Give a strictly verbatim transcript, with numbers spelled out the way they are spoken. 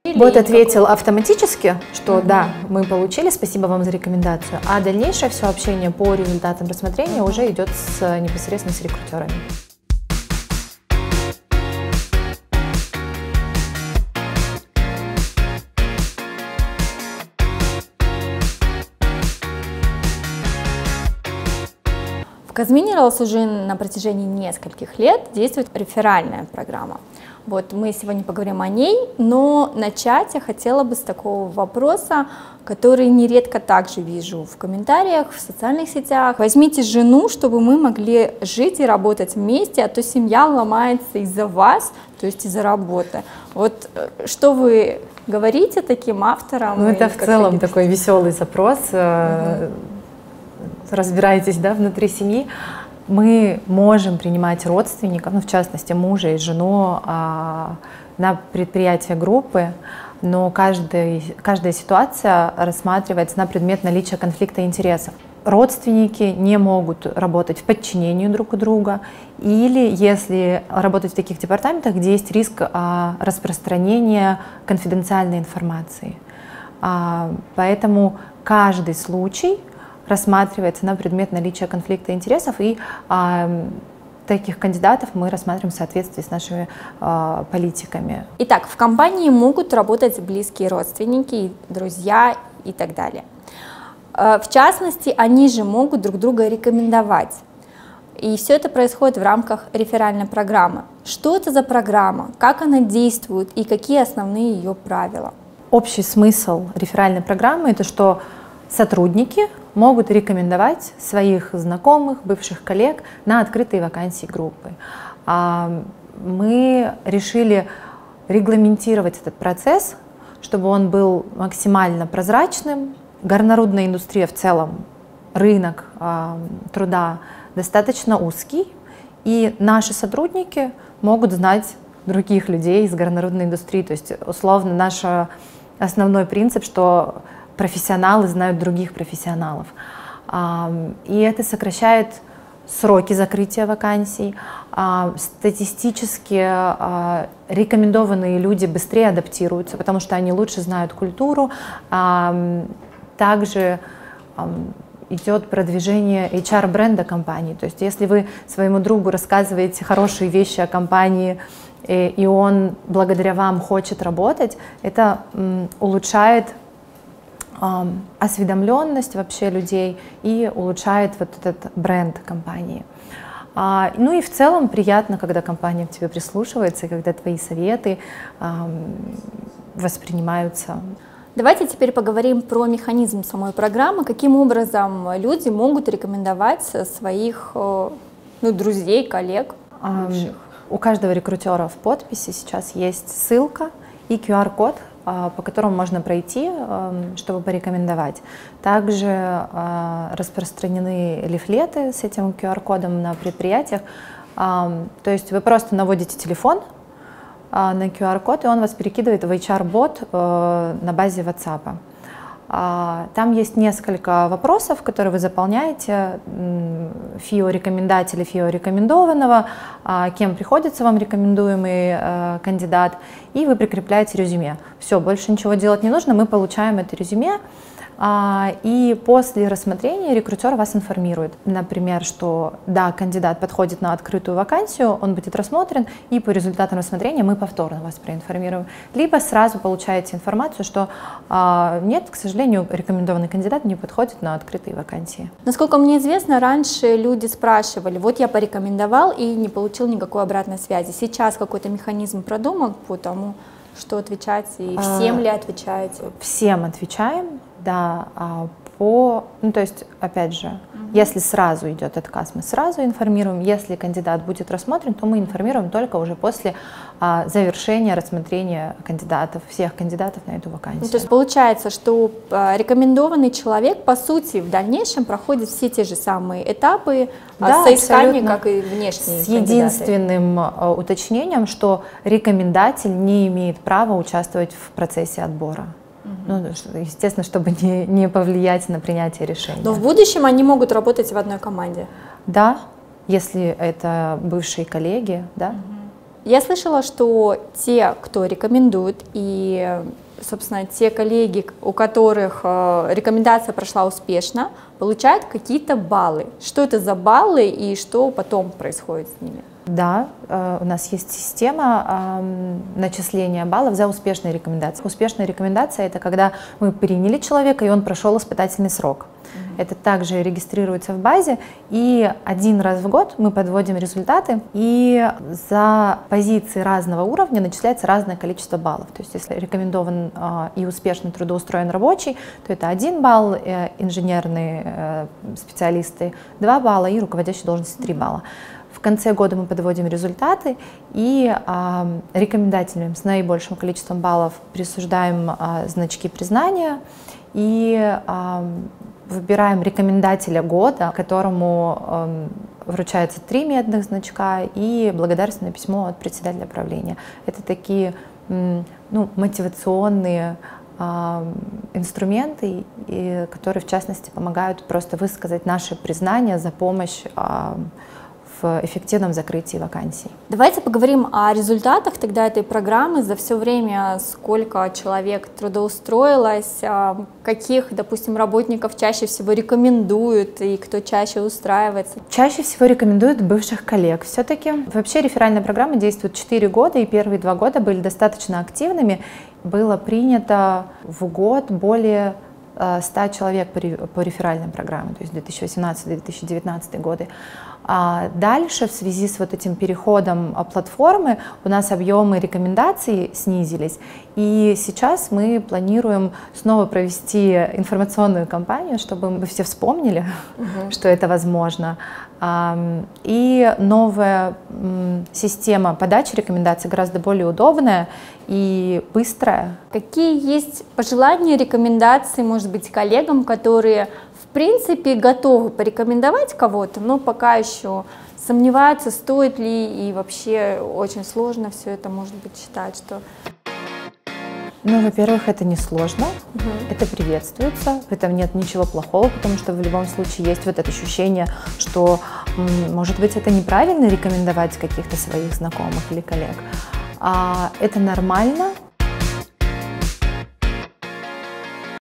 Бот ответил автоматически, что да, мы получили, спасибо вам за рекомендацию, а дальнейшее все общение по результатам рассмотрения уже идет с, непосредственно с рекрутерами. В Казминералс уже на протяжении нескольких лет действует реферальная программа. Вот мы сегодня поговорим о ней, но начать я хотела бы с такого вопроса, который нередко также вижу в комментариях, в социальных сетях. Возьмите жену, чтобы мы могли жить и работать вместе, а то семья ломается из-за вас, то есть из-за работы. Вот что вы говорите таким авторам? Ну, это в целом такой веселый запрос. Угу. Разбираетесь, да, внутри семьи. Мы можем принимать родственников, ну, в частности, мужа и жену, а, на предприятие группы, но каждая, каждая ситуация рассматривается на предмет наличия конфликта интересов. Родственники не могут работать в подчинении друг у друга или если работать в таких департаментах, где есть риск а, распространения конфиденциальной информации. А, поэтому каждый случай рассматривается на предмет наличия конфликта интересов, и а, таких кандидатов мы рассматриваем в соответствии с нашими а, политиками. Итак, в компании могут работать близкие родственники, друзья и так далее. В частности, они же могут друг друга рекомендовать. И все это происходит в рамках реферальной программы. Что это за программа, как она действует и какие основные ее правила? Общий смысл реферальной программы – это что сотрудники могут рекомендовать своих знакомых, бывших коллег на открытые вакансии группы. Мы решили регламентировать этот процесс, чтобы он был максимально прозрачным. Горнорудная индустрия в целом, рынок труда достаточно узкий, и наши сотрудники могут знать других людей из горнорудной индустрии. То есть, условно, наш основной принцип, что профессионалы знают других профессионалов. И это сокращает сроки закрытия вакансий. Статистически рекомендованные люди быстрее адаптируются, потому что они лучше знают культуру. Также идет продвижение эйч ар-бренда компании. То есть если вы своему другу рассказываете хорошие вещи о компании, и он благодаря вам хочет работать, это улучшает осведомленность вообще людей и улучшает вот этот бренд компании. Ну и в целом приятно, когда компания к тебе прислушивается, когда твои советы воспринимаются. Давайте теперь поговорим про механизм самой программы, каким образом люди могут рекомендовать своих ну, друзей, коллег. Бывших. У каждого рекрутера в подписи сейчас есть ссылка и ку ар код, по которому можно пройти, чтобы порекомендовать. Также распространены лифлеты с этим ку ар кодом на предприятиях. То есть вы просто наводите телефон на ку ар код, и он вас перекидывает в эйч ар-бот на базе WhatsApp. Там есть несколько вопросов, которые вы заполняете, ФИО рекомендателя, ФИО рекомендованного, кем приходится вам рекомендуемый кандидат, и вы прикрепляете резюме. Все, больше ничего делать не нужно, мы получаем это резюме, и после рассмотрения рекрутер вас информирует, например, что да, кандидат подходит на открытую вакансию, он будет рассмотрен, и по результатам рассмотрения мы повторно вас проинформируем. Либо сразу получаете информацию, что а, нет, к сожалению, рекомендованный кандидат не подходит на открытые вакансии. Насколько мне известно, раньше люди спрашивали, вот я порекомендовал и не получил никакой обратной связи. Сейчас какой-то механизм продуман по тому, что отвечать, и всем а, ли отвечаете? Всем отвечаем. Да, по, ну, то есть, опять же, угу. Если сразу идет отказ, мы сразу информируем. Если кандидат будет рассмотрен, то мы информируем только уже после а, завершения рассмотрения кандидатов, всех кандидатов на эту вакансию. Ну, то есть получается, что а, рекомендованный человек, по сути, в дальнейшем проходит все те же самые этапы да, соискания, как и внешние С кандидаты. Единственным а, уточнением, что рекомендатель не имеет права участвовать в процессе отбора. Ну, естественно, чтобы не, не повлиять на принятие решения. Но в будущем они могут работать в одной команде? Да, если это бывшие коллеги, да. Я слышала, что те, кто рекомендует, и, собственно, те коллеги, у которых рекомендация прошла успешно, получают какие-то баллы. Что это за баллы и что потом происходит с ними? Да, у нас есть система начисления баллов за успешные рекомендации. Успешная рекомендация — это когда мы приняли человека, и он прошел испытательный срок. Mm-hmm. Это также регистрируется в базе, и один раз в год мы подводим результаты, и за позиции разного уровня начисляется разное количество баллов. То есть если рекомендован и успешно трудоустроен рабочий, то это один балл, инженерные специалисты два балла и руководящие должности три балла. В конце года мы подводим результаты и а, рекомендателям с наибольшим количеством баллов присуждаем а, значки признания и а, выбираем рекомендателя года, которому а, вручается три медных значка и благодарственное письмо от председателя правления. Это такие м, ну, мотивационные а, инструменты, и, которые в частности помогают просто высказать наше признание за помощь а, в эффективном закрытии вакансий. Давайте поговорим о результатах тогда этой программы. За все время сколько человек трудоустроилось, каких, допустим, работников чаще всего рекомендуют и кто чаще устраивается? Чаще всего рекомендуют бывших коллег. Все-таки вообще реферальная программа действует четыре года, и первые два года были достаточно активными. Было принято в год более ста человек по реферальной программе, то есть две тысячи восемнадцатый — две тысячи девятнадцатый годы. А дальше в связи с вот этим переходом платформы у нас объемы рекомендаций снизились, и сейчас мы планируем снова провести информационную кампанию, чтобы мы все вспомнили, угу. что это возможно. И новая система подачи рекомендаций гораздо более удобная и быстрая. Какие есть пожелания, рекомендации, может быть, коллегам, которые в принципе готовы порекомендовать кого-то, но пока еще сомневаются, стоит ли, и вообще очень сложно все это, может быть, считать, что... Ну, во-первых, это несложно, угу. это приветствуется, в этом нет ничего плохого, потому что в любом случае есть вот это ощущение, что, может быть, это неправильно рекомендовать каких-то своих знакомых или коллег. А это нормально,